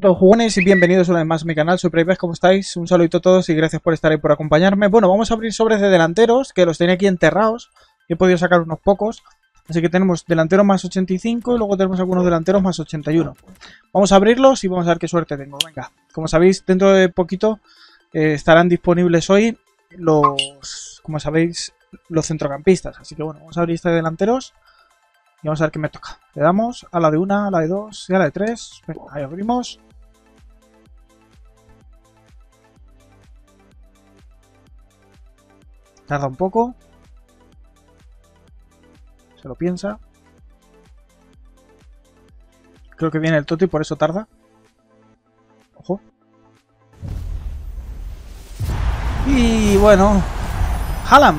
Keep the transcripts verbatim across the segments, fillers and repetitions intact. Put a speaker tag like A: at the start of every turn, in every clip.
A: Los jugones y bienvenidos una vez más a mi canal, soy Privez, ¿cómo estáis? Un saludito a todos y gracias por estar ahí, por acompañarme. Bueno, vamos a abrir sobres de delanteros, que los tenía aquí enterrados, y he podido sacar unos pocos. Así que tenemos delanteros más ochenta y cinco y luego tenemos algunos delanteros más ochenta y uno. Vamos a abrirlos y vamos a ver qué suerte tengo. Venga, como sabéis, dentro de poquito eh, estarán disponibles hoy los, como sabéis, los centrocampistas. Así que bueno, vamos a abrir este de delanteros y vamos a ver qué me toca. Le damos a la de una, a la de dos y a la de tres. Venga, ahí abrimos. Tarda un poco. Se lo piensa. Creo que viene el Totti, por eso tarda. Ojo. Y bueno, Haaland.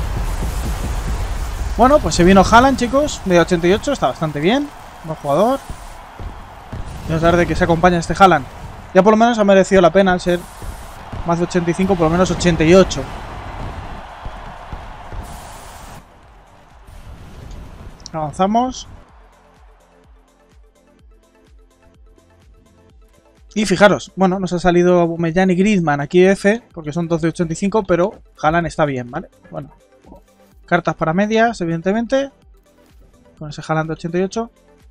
A: Bueno, pues se vino Haaland, chicos. De ochenta y ocho, está bastante bien. Buen jugador. Vamos a ver de qué se acompaña este Haaland. Ya por lo menos ha merecido la pena al ser más de ochenta y cinco, por lo menos ochenta y ocho. Avanzamos. Y fijaros, bueno, nos ha salido Aubameyang y Griezmann aquí F, porque son dos de ochenta y cinco, pero Haaland está bien, ¿vale? Bueno, cartas para medias, evidentemente, con ese Haaland de ochenta y ocho.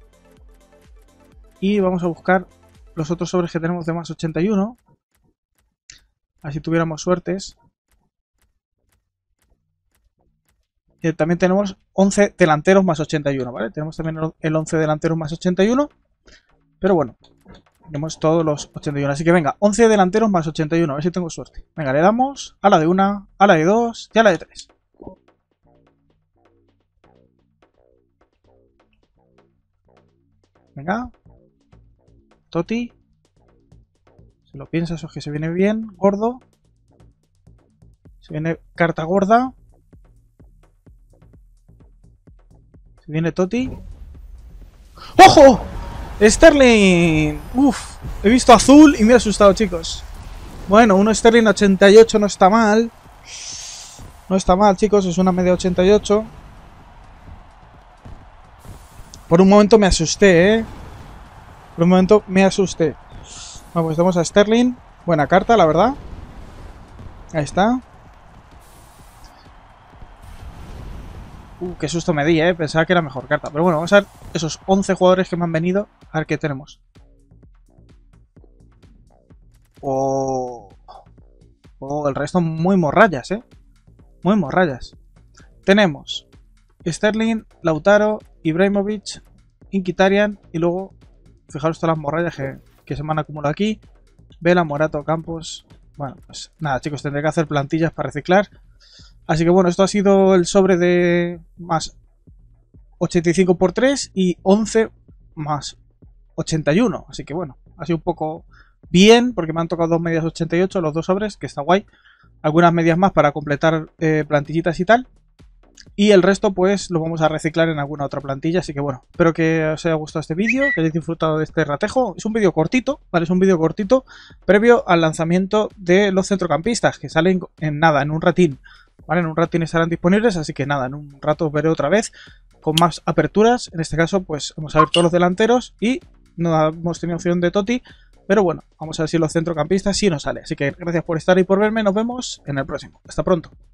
A: Y vamos a buscar los otros sobres que tenemos de más ochenta y uno. Así tuviéramos suertes. Eh, también tenemos once delanteros más ochenta y uno, ¿vale? Tenemos también el once delanteros más ochenta y uno. Pero bueno, tenemos todos los ochenta y uno. Así que venga, once delanteros más ochenta y uno. A ver si tengo suerte. Venga, le damos a la de una, a la de dos y a la de tres. Venga. Totti. Se lo piensa, eso es que se viene bien. Gordo. Se viene carta gorda. Se viene Totti. ¡Ojo! Sterling. Uf, he visto azul y me he asustado, chicos. Bueno, uno Sterling ochenta y ocho no está mal. No está mal, chicos, es una media ochenta y ocho. Por un momento me asusté, ¿eh? Por un momento me asusté. Bueno, pues damos a Sterling. Buena carta, la verdad. Ahí está. Uh, qué susto me di, eh. Pensaba que era mejor carta. Pero bueno, vamos a ver esos once jugadores que me han venido. A ver qué tenemos. Oh. Oh, el resto muy morrayas, eh. Muy morrayas. Tenemos Sterling, Lautaro, Ibrahimovic, Mkhitaryan y luego, fijaros todas las morrayas que, que se me han acumulado aquí. Vela, Morato, Campos. Bueno, pues nada, chicos, tendré que hacer plantillas para reciclar. Así que bueno, esto ha sido el sobre de más ochenta y cinco por tres y once más ochenta y uno. Así que bueno, ha sido un poco bien porque me han tocado dos medias ochenta y ocho, los dos sobres, que está guay. Algunas medias más para completar eh, plantillitas y tal. Y el resto pues lo vamos a reciclar en alguna otra plantilla. Así que bueno, espero que os haya gustado este vídeo, que hayáis disfrutado de este ratejo. Es un vídeo cortito, ¿vale? Es un vídeo cortito previo al lanzamiento de los centrocampistas, que salen en nada, en un ratín. Vale, en un ratín estarán disponibles, así que nada, en un rato os veré otra vez con más aperturas. En este caso pues vamos a ver todos los delanteros y no hemos tenido opción de Totti. Pero bueno, vamos a ver si los centrocampistas sí nos sale. Así que gracias por estar y por verme, nos vemos en el próximo. Hasta pronto.